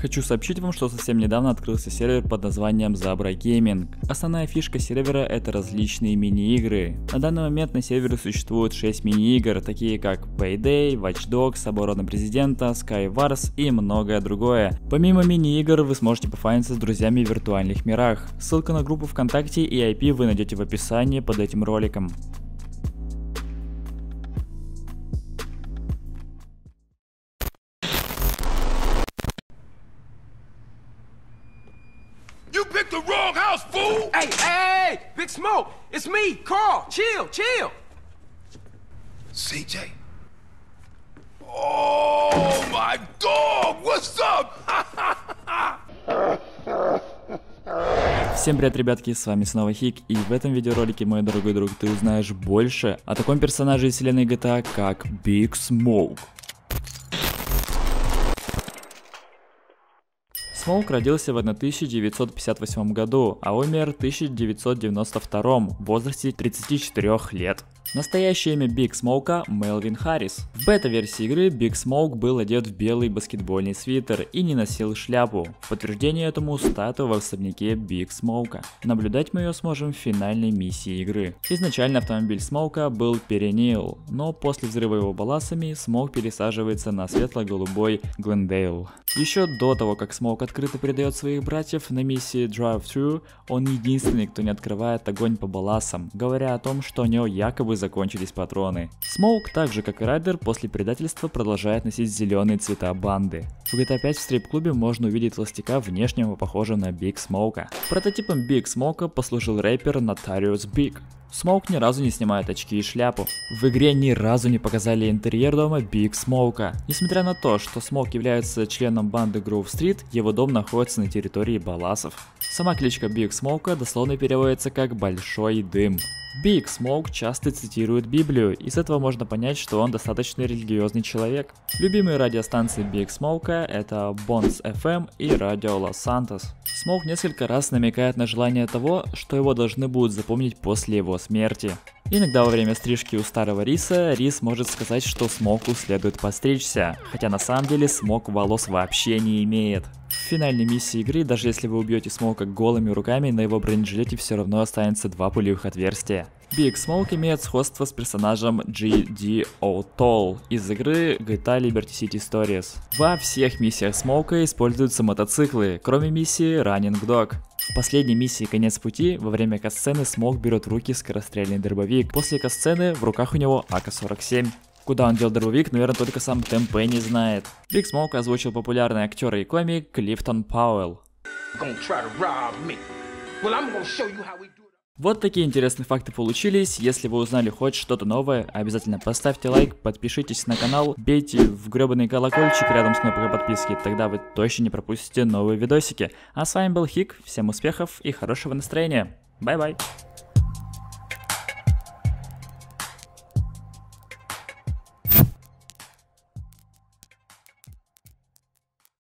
Хочу сообщить вам, что совсем недавно открылся сервер под названием Zabra Gaming. Основная фишка сервера — это различные мини-игры. На данный момент на сервере существует 6 мини-игр, такие как Payday, Watch Dogs, Оборона Президента, Skywars и многое другое. Помимо мини-игр вы сможете пофаниться с друзьями в виртуальных мирах. Ссылка на группу ВКонтакте и IP вы найдете в описании под этим роликом. You picked the wrong house, fool! Hey, Big Smoke! It's me, Carl! Chill! CJ? Oh, my dog! What's up? Всем привет, ребятки, с вами снова Хик, и в этом видеоролике, мой дорогой друг, ты узнаешь больше о таком персонаже из вселенной GTA, как Big Smoke. Смоук родился в 1958 году, а умер в 1992 в возрасте 34 лет. Настоящее имя Биг Смоука — Мелвин Харрис. В бета-версии игры Биг Смоук был одет в белый баскетбольный свитер и не носил шляпу. В подтверждение этому статуя в особняке Биг Смоука. Наблюдать мы ее сможем в финальной миссии игры. Изначально автомобиль Смоука был Перенил, но после взрыва его балласами Смоук пересаживается на светло-голубой Глендейл. Еще до того, как Смоук открыто предает своих братьев на миссии Drive-Thru, он единственный, кто не открывает огонь по балласам, говоря о том, что у него якобы закончились патроны. Смоук, так же как и Райдер, после предательства продолжает носить зеленые цвета банды. В GTA 5 в стрип-клубе можно увидеть толстяка, внешнего похожего на Биг Смоука. Прототипом Биг Смоука послужил рэпер Notorious Big. Смоук ни разу не снимает очки и шляпу. В игре ни разу не показали интерьер дома Биг Смоука. Несмотря на то, что Смоук является членом банды Grove Street, его дом находится на территории балласов. Сама кличка Биг Смоука дословно переводится как «большой дым». Биг Смоук часто цитирует Библию, и с этого можно понять, что он достаточно религиозный человек. Любимые радиостанции Биг Смоука — это Bonds FM и радио Los Santos. Смоук несколько раз намекает на желание того, что его должны будут запомнить после его смерти. Иногда во время стрижки у старого Риса, Рис может сказать, что Смоуку следует постричься, хотя на самом деле Смоук волос вообще не имеет. В финальной миссии игры, даже если вы убьете Смоука голыми руками, на его бронежилете все равно останется 2 пулевых отверстия. Биг Смоук имеет сходство с персонажем G.D. O'Toole из игры GTA Liberty City Stories. Во всех миссиях Смоука используются мотоциклы, кроме миссии Running Dog. В последней миссии «Конец пути» во время катсцены Смоук берет в руки скорострельный дробовик. После катсцены в руках у него АК-47. Куда он дел дробовик, наверное, только сам Темпе не знает. Биг Смоук озвучил популярный актер и комик Клифтон Пауэлл. Вот такие интересные факты получились. Если вы узнали хоть что-то новое, обязательно поставьте лайк, подпишитесь на канал, бейте в гребаный колокольчик рядом с кнопкой подписки, тогда вы точно не пропустите новые видосики. А с вами был Хик, всем успехов и хорошего настроения. Бай-бай.